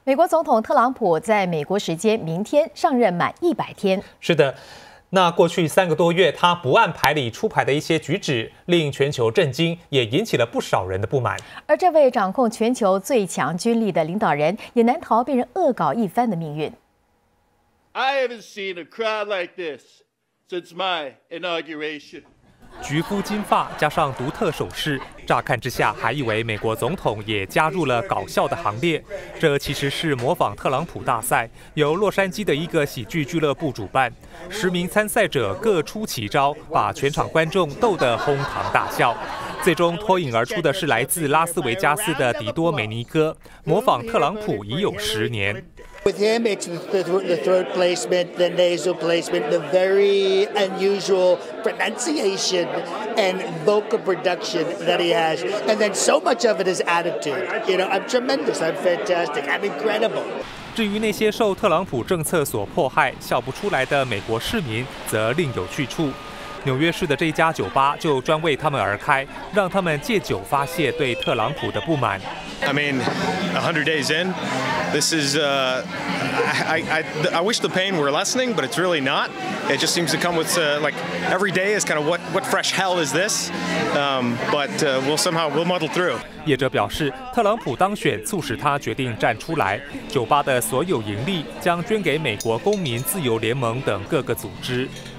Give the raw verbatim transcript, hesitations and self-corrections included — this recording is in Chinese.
美国总统特朗普在美国时间明天上任满一百天。 是的，那过去三个多月，他不按牌理出牌的一些举止，令全球震惊，也引起了不少人的不满。 而这位掌控全球最强军力的领导人，也难逃被人恶搞一番的命运。 I haven't seen a crowd like this since my inauguration. 橘肤金发加上独特首饰，乍看之下还以为美国总统也加入了搞笑的行列。这其实是模仿特朗普大赛，由洛杉矶的一个喜剧俱乐部主办，十名参赛者各出奇招，把全场观众逗得哄堂大笑。最终脱颖而出的是来自拉斯维加斯的迪多美尼哥，模仿特朗普已有十年。 With him, it's the, the throat placement, the nasal placement, the very unusual pronunciation and vocal production that he has. And then so much of it is attitude. You know, I'm tremendous, I'm fantastic, I'm incredible. 至于那些受特朗普政策所迫害、笑不出来的美国市民，则另有去处。纽约市的这家酒吧就专为他们而开，让他们借酒发泄对特朗普的不满。 I mean, a hundred days in, this is. Uh, I, I I wish the pain were lessening, but it's really not. It just seems to come with uh, like every day is kind of what what fresh hell is this? Um, but uh, we'll somehow we'll muddle through. 业者表示，特朗普当选促使他决定站出来，酒吧的所有盈利将捐给美国公民自由联盟等各个组织。